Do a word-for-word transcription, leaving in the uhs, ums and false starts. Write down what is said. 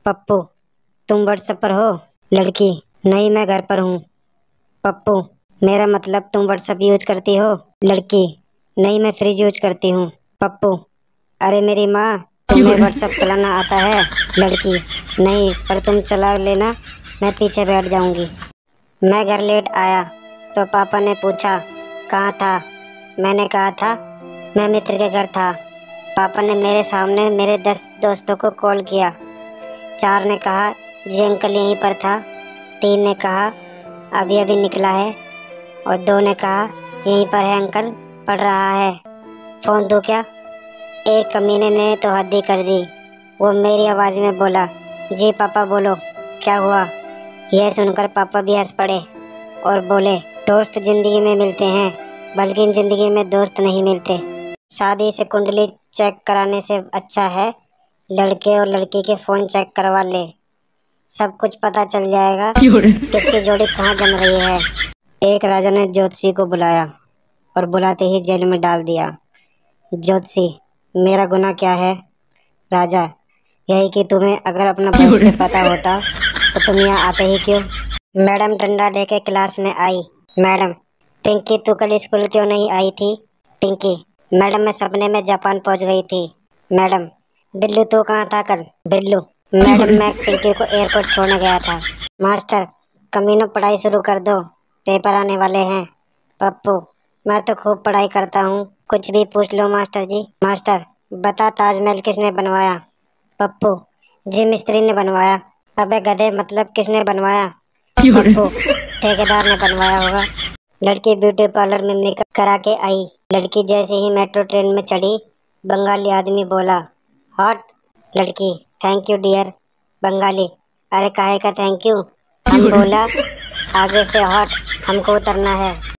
पप्पू, तुम व्हाट्सएप पर हो? लड़की, नहीं मैं घर पर हूँ। पप्पू, मेरा मतलब तुम व्हाट्सएप यूज करती हो? लड़की, नहीं मैं फ्रिज यूज करती हूँ। पप्पू, अरे मेरी माँ, तुम्हें व्हाट्सएप चलाना आता है? लड़की, नहीं पर तुम चला लेना, मैं पीछे बैठ जाऊंगी। मैं घर लेट आया तो पापा ने पूछा कहाँ था? मैंने कहा था मैं मित्र के घर था। पापा ने मेरे सामने मेरे दस दोस्तों को कॉल किया। चार ने कहा जी अंकल यहीं पर था। तीन ने कहा अभी अभी निकला है और दो ने कहा यहीं पर है अंकल, पढ़ रहा है। फ़ोन दो क्या? एक कमीने ने तो हद ही कर दी। वो मेरी आवाज़ में बोला जी पापा बोलो, क्या हुआ? यह सुनकर पापा भी हंस पड़े और बोले दोस्त ज़िंदगी में मिलते हैं, बल्कि ज़िंदगी में दोस्त नहीं मिलते। शादी से कुंडली चेक कराने से अच्छा है लड़के और लड़की के फ़ोन चेक करवा ले, सब कुछ पता चल जाएगा किसकी जोड़ी कहाँ जम रही है। एक राजा ने ज्योतिषी को बुलाया और बुलाते ही जेल में डाल दिया। ज्योतिषी, मेरा गुनाह क्या है? राजा, यही कि तुम्हें अगर अपना भविष्य पता होता तो तुम यहाँ आते ही क्यों? मैडम डंडा लेके क्लास में आई। मैडम, पिंकी तू कल स्कूल क्यों नहीं आई थी? पिंकी, मैडम मैं सपने में जापान पहुँच गई थी। मैडम, बिल्लू तू कहाँ था कल? बिल्लू, मैडम मैं पिंकी को एयरपोर्ट छोड़ने गया था। मास्टर, कमीनों पढ़ाई शुरू कर दो, पेपर आने वाले हैं। पप्पू, मैं तो खूब पढ़ाई करता हूँ, कुछ भी पूछ लो मास्टर जी। मास्टर, बता ताजमहल किसने बनवाया? पप्पू, जी मिस्त्री ने बनवाया। अबे गधे, मतलब किसने बनवाया? पप्पू, ठेकेदार ने बनवाया होगा। लड़की ब्यूटी पार्लर में मेकअप करा के आई। लड़की जैसे ही मेट्रो ट्रेन में चढ़ी, बंगाली आदमी बोला हॉट। लड़की, थैंक यू डियर। बंगाली, अरे काहे का थैंक यू? हम बोला आगे से हॉट, हमको उतरना है।